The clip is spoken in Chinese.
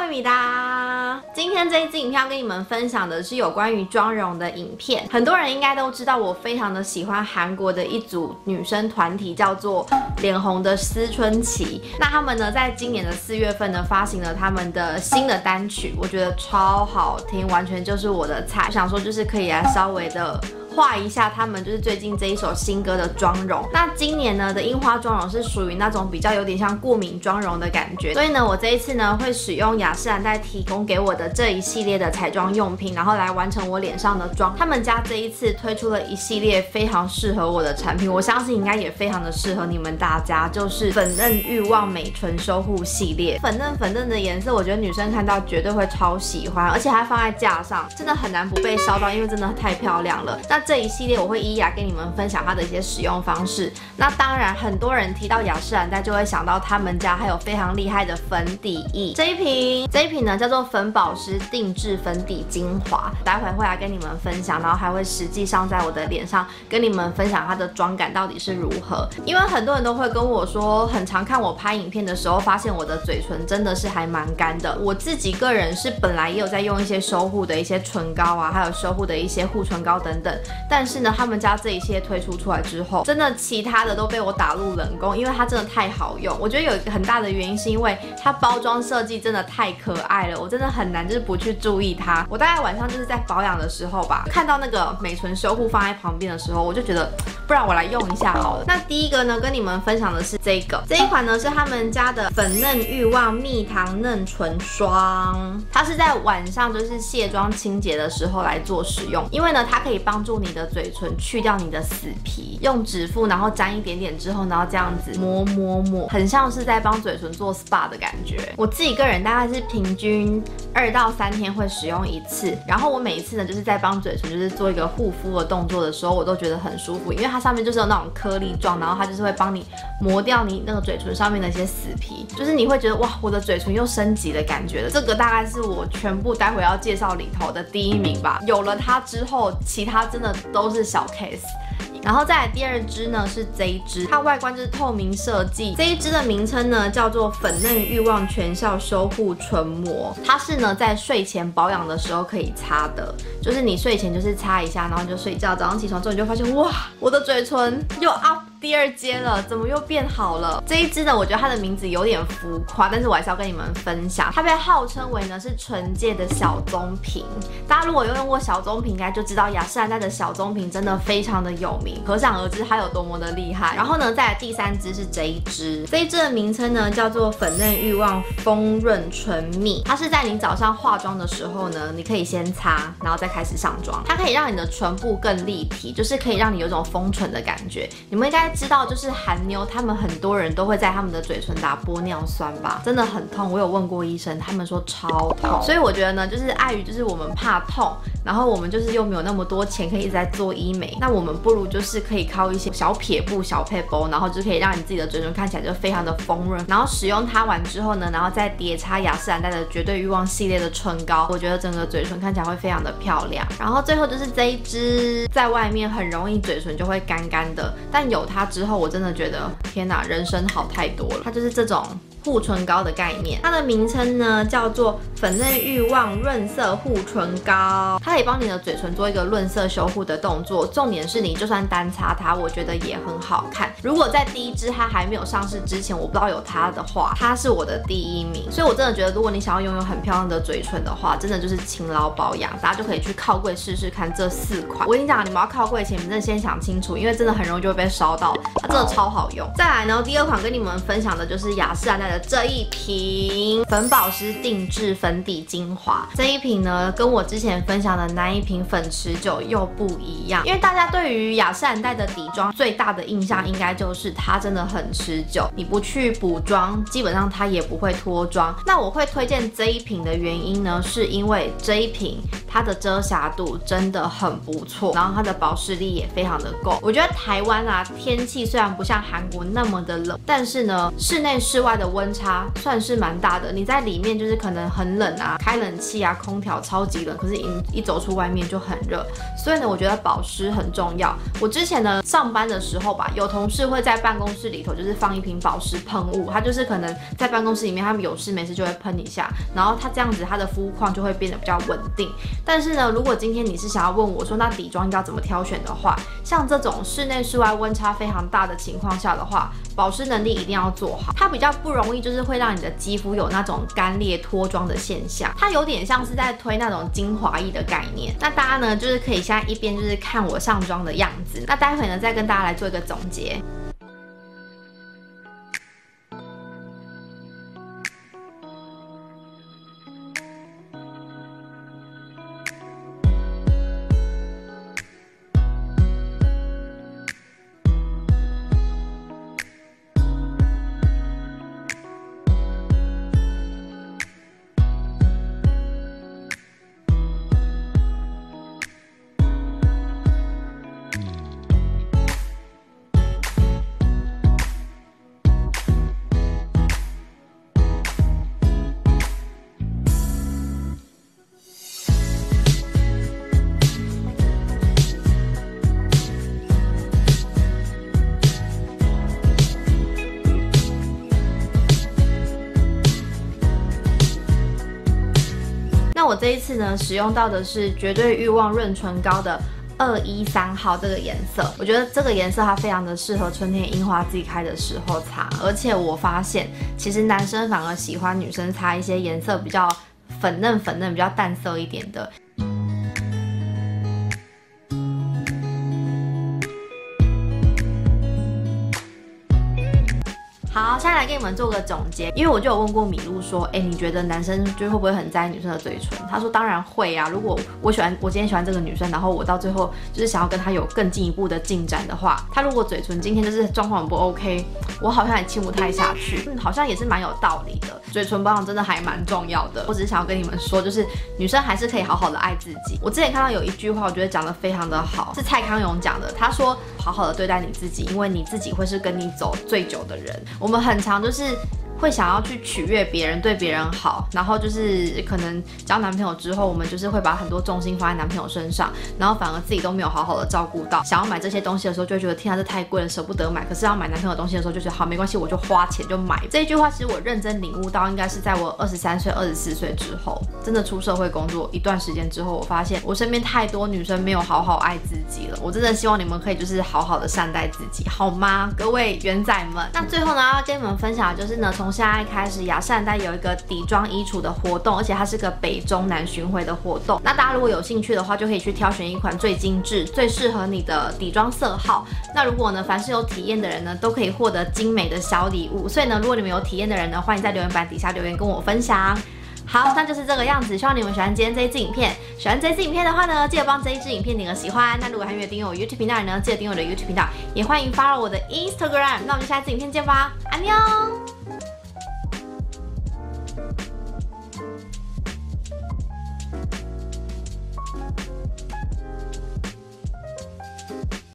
米达。今天这一支影片要跟你们分享的是有关于妆容的影片。很多人应该都知道，我非常的喜欢韩国的一组女生团体，叫做脸红的思春期。那他们呢，在今年的4月份呢，发行了他们的新的单曲，我觉得超好听，完全就是我的菜。我想说，就是可以来稍微的画一下他们就是最近这一首新歌的妆容。那今年呢的樱花妆容是属于那种比较有点像过敏妆容的感觉，所以呢我这一次呢会使用雅诗兰黛提供给我的这一系列的彩妆用品，然后来完成我脸上的妆。他们家这一次推出了一系列非常适合我的产品，我相信应该也非常的适合你们大家，就是粉嫩欲望美唇修护系列。粉嫩的颜色，我觉得女生看到绝对会超喜欢，而且还放在架上，真的很难不被烧到，因为真的太漂亮了。那这一系列我会一一来跟你们分享它的一些使用方式。那当然，很多人提到雅诗兰黛就会想到他们家还有非常厉害的粉底液。这一瓶呢叫做粉保湿定制粉底精华，待会会来跟你们分享，然后还会实际上在我的脸上跟你们分享它的妆感到底是如何。因为很多人都会跟我说，很常看我拍影片的时候，发现我的嘴唇真的是还蛮干的。我自己个人是本来也有在用一些修护的一些唇膏啊，还有修护的一些护唇膏等等，但是呢，他们家这一些推出来之后，真的其他的都被我打入冷宫，因为它真的太好用。我觉得有一个很大的原因是因为它包装设计真的太可爱了，我真的很难就是不去注意它。我大概晚上就是在保养的时候吧，看到那个美唇修护放在旁边的时候，我就觉得不然我来用一下好了。那第一个呢，跟你们分享的是这一款呢是他们家的粉嫩欲望蜜糖嫩唇霜，它是在晚上就是卸妆清洁的时候来做使用，因为呢它可以帮助你的嘴唇去掉你的死皮，用指腹然后沾一点点之后，然后这样子摸，很像是在帮嘴唇做 SPA 的感觉。我自己个人大概是平均2到3天会使用一次，然后我每一次呢就是在帮嘴唇就是做一个护肤的动作的时候，我都觉得很舒服，因为它上面就是有那种颗粒状，然后它就是会帮你磨掉你那个嘴唇上面的一些死皮，就是你会觉得哇，我的嘴唇又升级的感觉了。这个大概是我全部待会要介绍里头的第1名吧。有了它之后，其他真的都是小 case。然后再来第2支呢是这一支，它外观就是透明设计。这一支的名称呢叫做粉嫩欲望全效修护唇膜，它是呢在睡前保养的时候可以擦的，就是你睡前就是擦一下，然后你就睡觉，早上起床之后你就发现哇，我的嘴唇又 up第2阶了，怎么又变好了？这一支呢，我觉得它的名字有点浮夸，但是我还是要跟你们分享，它被号称为呢是唇界的小棕瓶。大家如果有用过小棕瓶，应该就知道雅诗兰黛的小棕瓶真的非常的有名，可想而知它有多么的厉害。然后呢，再来第3支是这一支的名称呢叫做粉嫩欲望丰润唇蜜，它是在你早上化妆的时候呢，你可以先擦，然后再开始上妆，它可以让你的唇部更立体，就是可以让你有一种丰唇的感觉。你们应该知道，就是韩妞他们很多人都会在他们的嘴唇打玻尿酸吧，真的很痛。我有问过医生，他们说超痛。所以我觉得呢，就是碍于就是我们怕痛，然后我们就是又没有那么多钱可以一直在做医美，那我们不如就是可以靠一些小撇步、小撇步，然后就可以让你自己的嘴唇看起来就非常的丰润。然后使用它完之后呢，然后再叠擦雅诗兰黛的绝对欲望系列的唇膏，我觉得整个嘴唇看起来会非常的漂亮。然后最后就是这一支，在外面很容易嘴唇就会干干的，但有它之后，我真的觉得天哪，人生好太多了。它就是这种护唇膏的概念，它的名称呢叫做粉嫩欲望润色护唇膏，它可以帮你的嘴唇做一个润色修护的动作。重点是你就算单擦它，我觉得也很好看。如果在第1支它还没有上市之前，我不知道有它的话，它是我的第1名。所以我真的觉得，如果你想要拥有很漂亮的嘴唇的话，真的就是勤劳保养，大家就可以去靠柜试试看这4款。我跟你讲，你们要靠柜前，你们真的先想清楚，因为真的很容易就会被烧到，它真的超好用。再来呢，第2款跟你们分享的就是雅诗兰黛的这一瓶粉保湿定制粉底精华。这一瓶呢，跟我之前分享的那一瓶粉持久又不一样，因为大家对于雅诗兰黛的底妆最大的印象应该就是它真的很持久，你不去补妆，基本上它也不会脱妆。那我会推荐这一瓶的原因呢，是因为这一瓶它的遮瑕度真的很不错，然后它的保湿力也非常的够。我觉得台湾啊，天气虽然不像韩国那么的冷，但是呢，室内室外的温差算是蛮大的。你在里面就是可能很冷啊，开冷气啊，空调超级冷，可是一走出外面就很热。所以呢，我觉得保湿很重要。我之前呢上班的时候吧，有同事会在办公室里头就是放一瓶保湿喷雾，他就是可能在办公室里面，他们有事没事就会喷一下，然后他这样子他的肤况就会变得比较稳定。但是呢，如果今天你是想要问我说那底妆要怎么挑选的话，像这种室内室外温差非常大的情况下的话，保湿能力一定要做好，它比较不容易就是会让你的肌肤有那种干裂脱妆的现象，它有点像是在推那种精华液的概念。那大家呢就是可以现在一边就是看我上妆的样子，那待会呢再跟大家来做一个总结。那我这一次呢，使用到的是绝对欲望润唇膏的213号这个颜色，我觉得这个颜色它非常的适合春天樱花季开的时候擦，而且我发现其实男生反而喜欢女生擦一些颜色比较粉嫩、比较淡色一点的。好，现在来给你们做个总结，因为我就有问过米露说，你觉得男生就会不会很在意女生的嘴唇？他说当然会啊，如果我今天喜欢这个女生，然后我到最后就是想要跟她有更进一步的进展的话，她如果嘴唇今天就是状况很不 OK， 我好像也亲不太下去，好像也是蛮有道理的。嘴唇保养真的还蛮重要的，我只是想要跟你们说，就是女生还是可以好好的爱自己。我之前看到有一句话，我觉得讲得非常的好，是蔡康永讲的，他说好好的对待你自己，因为你自己会是跟你走最久的人。我们很常就是会想要去取悦别人，对别人好，然后就是可能交男朋友之后，我们就是会把很多重心放在男朋友身上，然后反而自己都没有好好的照顾到。想要买这些东西的时候，就会觉得天啊，这太贵了，舍不得买。可是要买男朋友的东西的时候，就觉得好没关系，我就花钱就买。这一句话其实我认真领悟到，应该是在我23岁、24岁之后，真的出社会工作一段时间之后，我发现我身边太多女生没有好好爱自己了。我真的希望你们可以就是好好的善待自己，好吗？各位元仔们。那最后呢，要跟你们分享的就是呢，从现在开始，雅诗兰黛有一个底妆衣橱的活动，而且它是个北中南巡回的活动。那大家如果有兴趣的话，就可以去挑选一款最精致、最适合你的底妆色号。那如果呢，凡是有体验的人呢，都可以获得精美的小礼物。所以呢，如果你们有体验的人呢，欢迎在留言板底下留言跟我分享。好，那就是这个样子，希望你们喜欢今天这一支影片。喜欢这一支影片的话呢，记得帮这一支影片点个喜欢。那如果还没有订阅我 YouTube 频道的呢，记得订阅我的 YouTube 频道，也欢迎 follow 我的 Instagram。那我们就下次影片见吧，安妞。